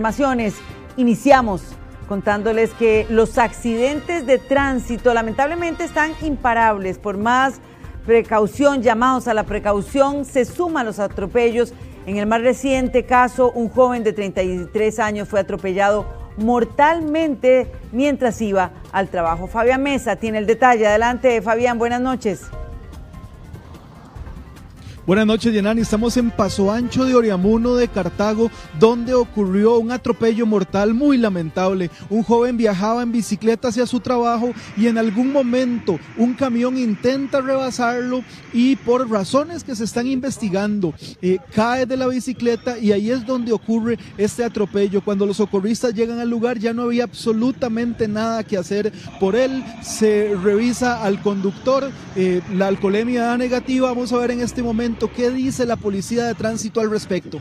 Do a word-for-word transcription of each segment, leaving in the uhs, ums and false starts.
Informaciones. Iniciamos contándoles que los accidentes de tránsito lamentablemente están imparables. Por más precaución, llamados a la precaución, se suman los atropellos. En el más reciente caso, un joven de treinta y tres años fue atropellado mortalmente mientras iba al trabajo. Fabián Mesa tiene el detalle. Adelante, Fabián, buenas noches. Buenas noches, Yanani. Estamos en Paso Ancho de Oriamuno de Cartago, donde ocurrió un atropello mortal muy lamentable. Un joven viajaba en bicicleta hacia su trabajo y en algún momento un camión intenta rebasarlo y por razones que se están investigando, eh, cae de la bicicleta y ahí es donde ocurre este atropello. Cuando los socorristas llegan al lugar ya no había absolutamente nada que hacer por él. Se revisa al conductor, eh, la alcoholemia da negativa. Vamos a ver en este momento ¿qué dice la policía de tránsito al respecto?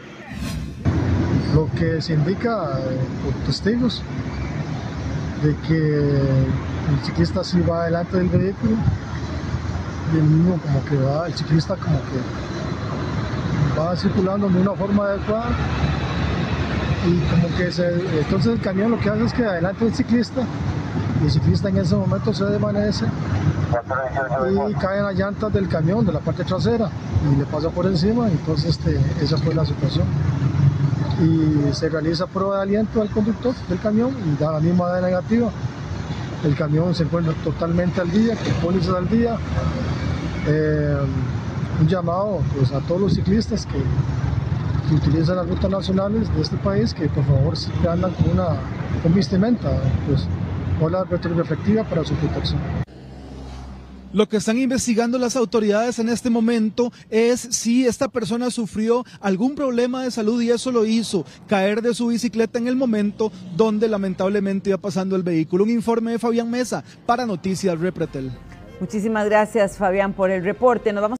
Lo que se indica eh, por testigos de que el ciclista sí va delante del vehículo y el mismo como que va, el ciclista como que va circulando de una forma adecuada y como que se, entonces el camión lo que hace es que adelante el ciclista y el ciclista en ese momento se desvanece y cae en las llantas del camión de la parte trasera y le pasa por encima. Entonces este, esa fue la situación y se realiza prueba de aliento al conductor del camión y da la misma de negativa. El camión se encuentra totalmente al día, con pólizas al día. Eh, un llamado pues, a todos los ciclistas que, que utilizan las rutas nacionales de este país que por favor si andan con una con vestimenta pues, o la retroreflectiva para su protección. Lo que están investigando las autoridades en este momento es si esta persona sufrió algún problema de salud y eso lo hizo caer de su bicicleta en el momento donde lamentablemente iba pasando el vehículo. Un informe de Fabián Mesa para Noticias Repretel. Muchísimas gracias, Fabián, por el reporte. Nos vamos